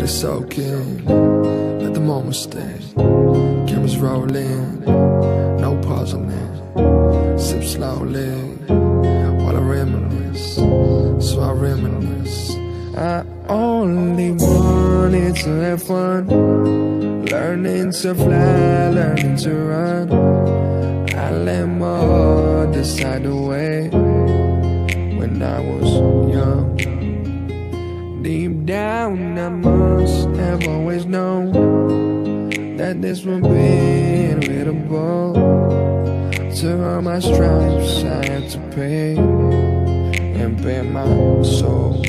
it soak in, let the moment stay. Cameras rolling, no puzzling. Sip slowly, while I reminisce. So I reminisce. I only wanted to have fun, learning to fly, learning to run. I let my heart decide the way when I was young. Deep down I must have always known that this would be inevitable. To all my stripes I had to pay, and pay my soul.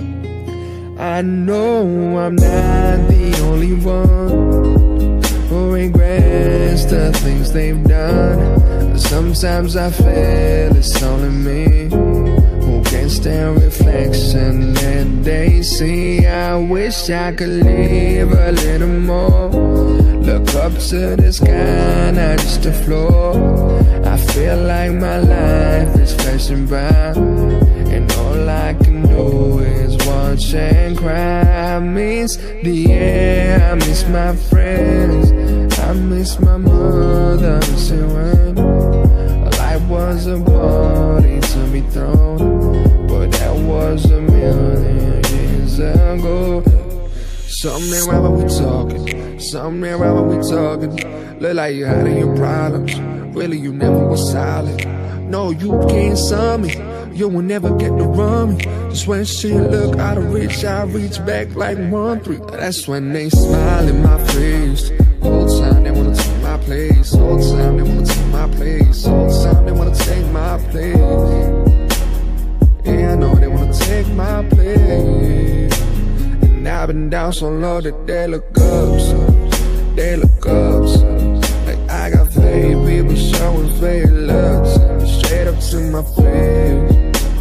I know I'm not the only one who regrets the things they've done. Sometimes I feel it's only me who can't stand reflection that they see. I wish I could leave a little more, look up to the sky, not just the floor. I feel like my life is flashing by, and all I can do is watch and cry. I miss the air, I miss my friends, I miss my mother, I miss it when life was a party to be thrown, but that was a million years ago. Something right while we talking, something right while we talking. Look like you hiding your problems, really you never was silent. No, you can't sum me, you will never get to run me. Just when shit look out of reach, I reach back like 1-3. That's when they smile in my face. Whole time they wanna take my place, whole time they wanna take my place, whole time they wanna take my place. Yeah, I know they wanna take my place. And I've been down so low that they look up, so they look up, so like I got fake people showing fake love, so straight up to my face,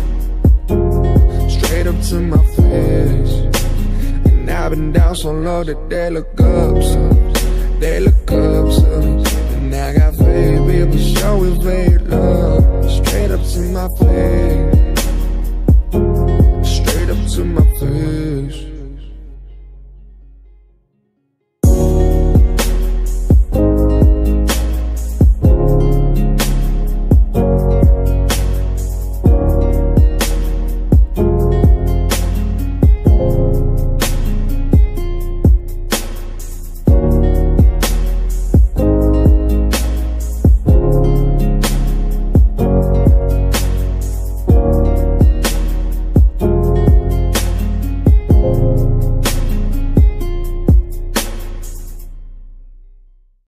straight up to my face. And I've been down so low that they look up, so they look up, so and I got fake people showing fake love, straight up to my face, straight up to my face.